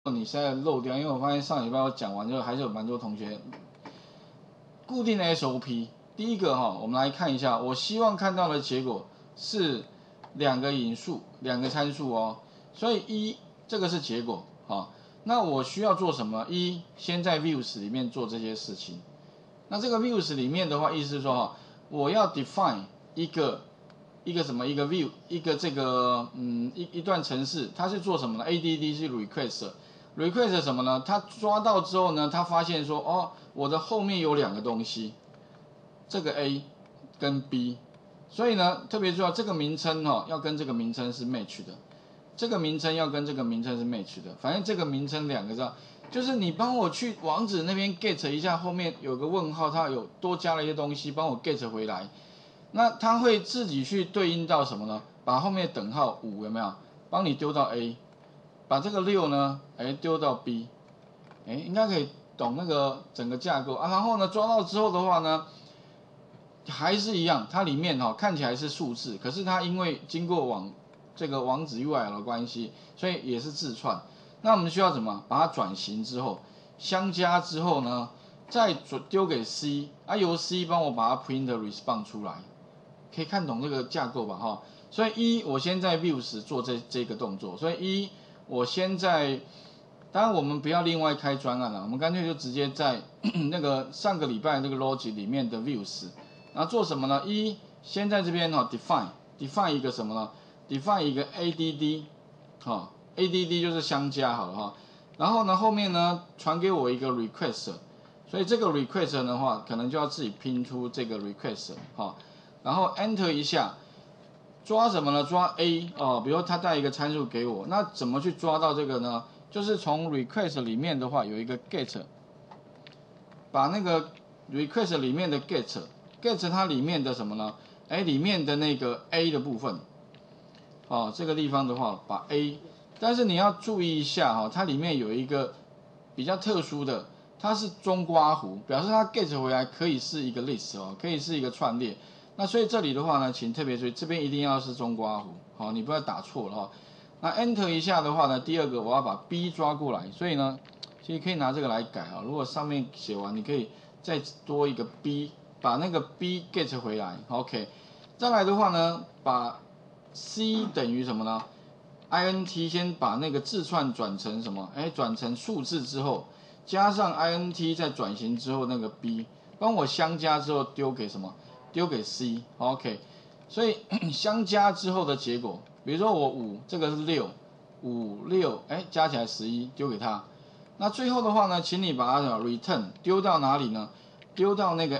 你现在漏掉，因为我发现上礼拜我讲完之后，还是有蛮多同学固定的 SOP。第一个我们来看一下，我希望看到的结果是两个引数，两个参数哦。所以这个是结果那我需要做什么？先在 views 里面做这些事情。那这个 views 里面的话，意思是说我要 define 一个什么一个 view 一个这个一段程式，它是做什么呢 ？add 是 request 什么呢？它抓到之后呢，它发现说我的后面有两个东西，这个 A 跟 B， 所以呢特别重要，这个名称要跟这个名称是 match 的，这个名称要跟这个名称是 match 的，反正这个名称两个字。就是你帮我去网址那边 get 一下，后面有个问号，它有多加了一些东西，帮我 get 回来。那它会自己去对应到什么呢？把后面等号5有没有？帮你丢到 A， 把这个6呢，丢到 B， 应该可以懂那个整个架构啊。然后呢，抓到之后的话呢，还是一样，它里面看起来是数字，可是它因为经过这个网址 URL 的关系，所以也是字串。那我们需要怎么把它转型之后，相加之后呢，再丢给 C， 由 C 帮我把它 print response 出来，可以看懂这个架构吧所以我先在 views 做这个动作，所以我先在，当然我们不要另外开专案了，我们干脆就直接在那个上个礼拜那个 logic 里面的 views， 然后做什么呢？先在这边define 一个什么呢 ？define 一个 add add 就是相加好了然后呢后面呢传给我一个 request， 所以这个 request 的话可能就要自己拼出这个 request 然后 enter 一下，抓什么呢？抓 A 比如它带一个参数给我，那怎么去抓到这个呢？就是从 request 里面的话有一个 get， 把那个 request 里面的 get 它里面的什么呢？里面的那个 A 的部分，这个地方的话把 A， 但是你要注意一下它里面有一个比较特殊的，它是中括弧，表示它 get 回来可以是一个 list 可以是一个串列。那所以这里的话呢，请特别注意，这边一定要是中括弧，你不要打错了那 enter 一下的话呢，第二个我要把 B 抓过来，所以呢，其实可以拿这个来改如果上面写完，你可以再多一个 B， 把那个 B get 回来 ，OK。再来的话呢，把 C 等于什么呢 ？int 先把那个字串转成什么？转成数字之后，加上 int 再转型之后那个 B， 帮我相加之后丢给什么？丢给 C，OK。所以相加之后的结果，比如说我5，这个是6，5 6，加起来11，丢给他。那最后的话呢，请你把它return 丢到哪里呢？丢到那个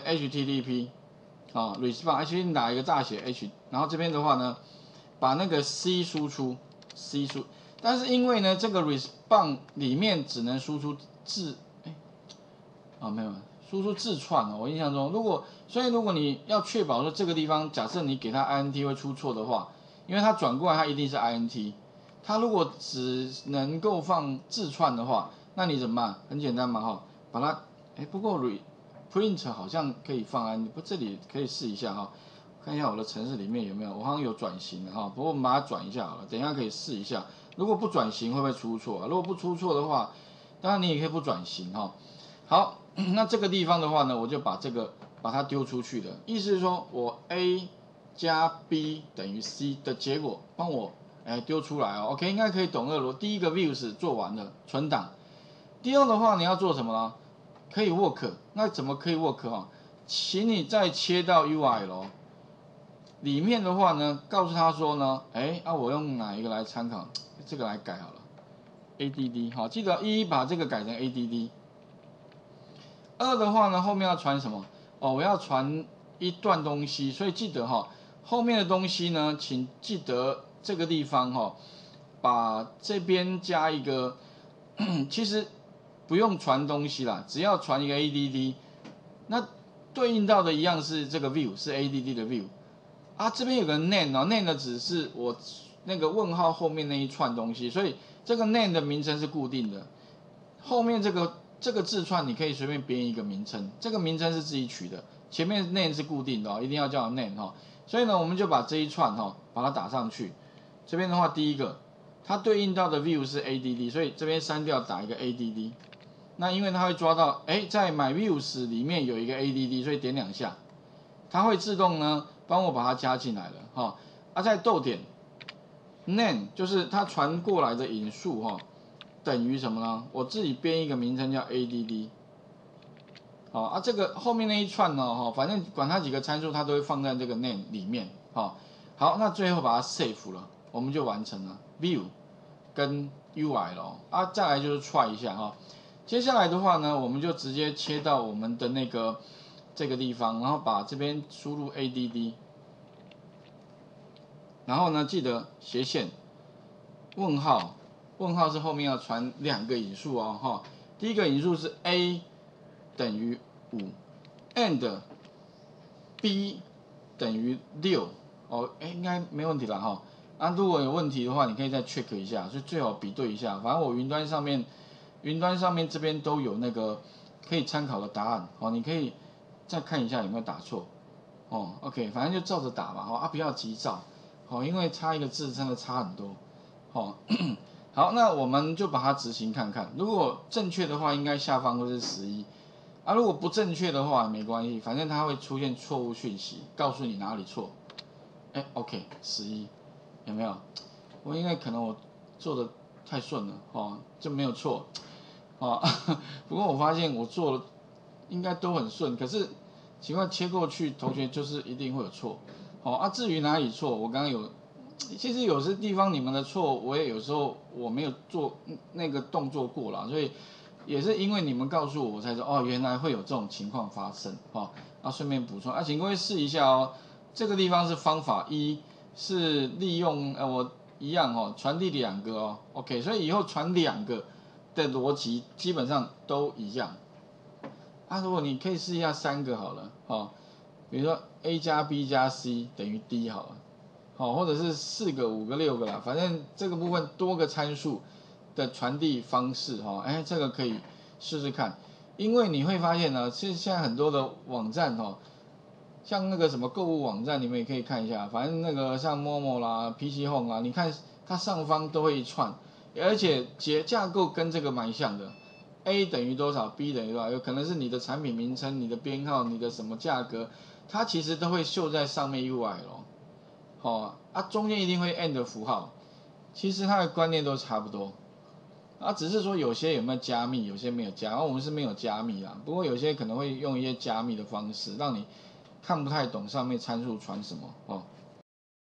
HTTP。response 打一个大写 H， 然后这边的话呢，把那个 C 输出，但是因为呢这个 response 里面只能输出字，没有，输出字串我印象中，所以如果你要确保说这个地方，假设你给它 int 会出错的话，因为它转过来它一定是 int， 它如果只能够放字串的话，那你怎么办？很简单嘛把它，不过 print 好像可以放不这里可以试一下看一下我的程式里面有没有，我好像有转型的不过我们把它转一下好了，等一下可以试一下，如果不转型会不会出错如果不出错的话，当然你也可以不转型好，那这个地方的话呢，我就把它丢出去的，意思是说我 A 加 B 等于 C 的结果帮我丢出来OK， 应该可以懂这个第一个 views 做完了，存档。第二的话你要做什么呢？可以 work， 那怎么可以 work 请你再切到 URL 里面的话呢，告诉他说呢，我用哪一个来参考？这个来改好了 ，add 记得把这个改成 add。2的话呢，后面要传什么？我要传一段东西，所以记得后面的东西呢，请记得这个地方把这边加一个，其实不用传东西啦，只要传一个 add， 那对应到的一样是这个 view， 是 add 的 view。这边有个 name 只是我那个问号后面那一串东西，所以这个 name 的名称是固定的，后面这个字串你可以随便编一个名称，这个名称是自己取的，前面 name 是固定的一定要叫 name所以呢，我们就把这一串把它打上去。这边的话，第一个它对应到的 view 是 add， 所以这边删掉打一个 add。那因为它会抓到，在 my views 里面有一个 add， 所以点2下，它会自动呢帮我把它加进来了哈。在逗点 name 就是它传过来的引数哈，等于什么呢？我自己编一个名称叫 add。这个后面那一串呢反正管它几个参数，它都会放在这个 name 里面好，那最后把它 save 了，我们就完成了 view 跟 UI 了再来就是 try 一下接下来的话呢，我们就直接切到我们的那个这个地方，然后把这边输入 add， 然后呢记得斜线问号，问号是后面要传2个引数第一个引数是 a 等于5 and b 等于6应该没问题了如果有问题的话，你可以再 check 一下，所以最好比对一下。反正我云端上面这边都有那个可以参考的答案你可以再看一下有没有打错OK， 反正就照着打嘛不要急躁因为差一个字真的差很多好，那我们就把它执行看看，如果正确的话，应该下方会是11。如果不正确的话没关系，反正它会出现错误讯息，告诉你哪里错。OK， 11有没有？我因为可能我做的太顺了就没有错不过我发现我做的应该都很顺，可是奇怪切过去，同学就是一定会有错至于哪里错，我刚刚其实有些地方你们的错，我也有时候我没有做那个动作过啦，所以也是因为你们告诉我，我才说原来会有这种情况发生顺便补充请各位试一下这个地方是方法1，是利用我一样传递2个OK， 所以以后传2个的逻辑基本上都一样如果你可以试一下3个好了比如说 a 加 b 加 c 等于 d 好了或者是4个、5个、6个啦，反正这个部分多个参数的传递方式这个可以试试看，因为你会发现呢，其实现在很多的网站像那个什么购物网站，你们也可以看一下，反正那个像 Momo 啦、PC Home 啦，你看它上方都会一串，而且架构跟这个蛮像的 ，A 等于多少 ，B 等于多少，有可能是你的产品名称、你的编号、你的什么价格，它其实都会秀在上面 UI 咯。中间一定会 and 符号，其实它的观念都差不多，只是说有些有没有加密，有些没有加，我们是没有加密啦，不过有些可能会用一些加密的方式，让你看不太懂上面参数传什么